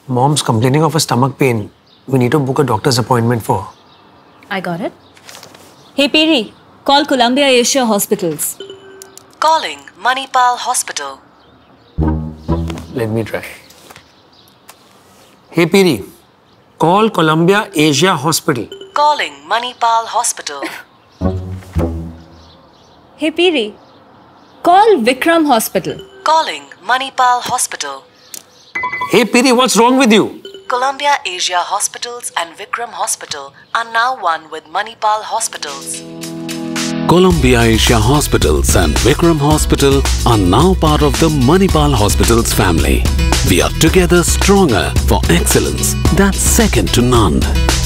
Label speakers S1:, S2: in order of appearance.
S1: Mom's complaining of a stomach pain. We need to book a doctor's appointment for her.
S2: I got it. Hey, Piri, call Columbia Asia Hospitals.
S3: Calling Manipal Hospital.
S1: Let me try. Hey, Piri, call Columbia Asia Hospital.
S3: Calling Manipal Hospital.
S2: Hey, Piri, call Vikram Hospital.
S3: Calling Manipal Hospital.
S1: Hey, Piri, what's wrong with you?
S3: Columbia Asia Hospitals and Vikram Hospital are now one with Manipal Hospitals.
S4: Columbia Asia Hospitals and Vikram Hospital are now part of the Manipal Hospitals family. We are together stronger for excellence that's second to none.